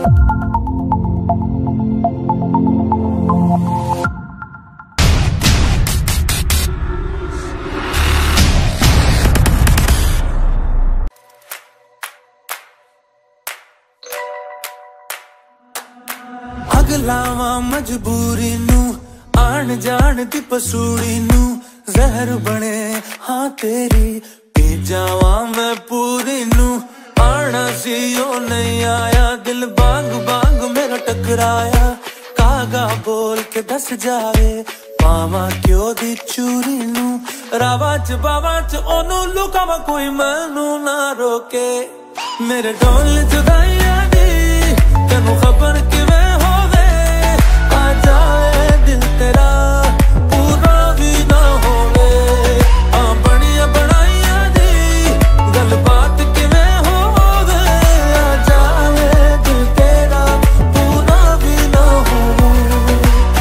अगलावा मजबूरी नू आन जान दी पसूड़ी नू जहर बने हाँ तेरी पी जावा मैं पूरी नू आना सी ओ नहीं आया दिल बांग बांग मेरा टकराया कागा बोल के दस जावे पावा क्यों दी चूरी नू रावा च बावा च ओनू लुकावा कोई मैनू ना रोके मेरे ढोल जुदाइयां दी तेनू खबर किवें जाए दिल तेरा पूरा भी ना होवे बनिया बनाइया दी गल बात किवें होवे आ जाए दिल तेरा पूरा भी ना होवे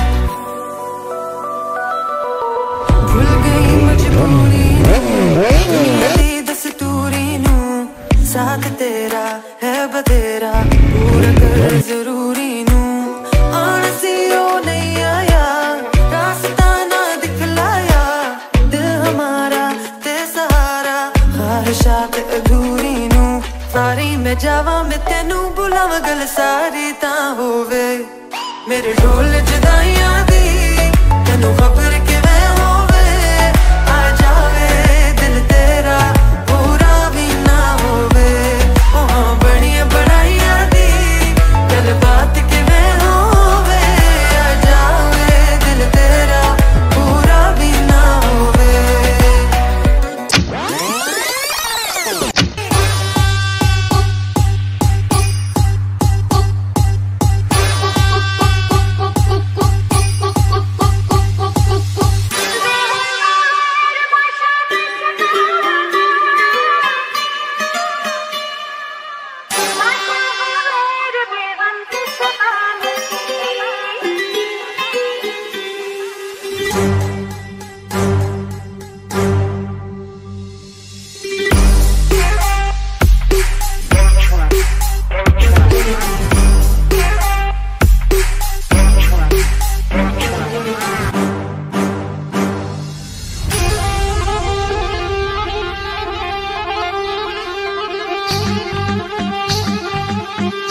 भूल गई मजबूरी दी दस्तूरी नू साथ तेरा है बतेरा पूरा कर जरूरी नू अधूरी नू सारी मैं जावा मैं तेनू बुलावा गल सारी ता होवे मेरे ढोल जुदाइयां दी तेनू खबर किवें होवे आ जावे दिल तेरा पूरा भी ना होवे ओ हाँ बनिया बनाइया दी गल बात किवें होवे आ जावे दिल तेरा पूरा भी ना होवे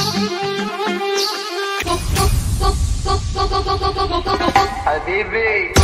Habibi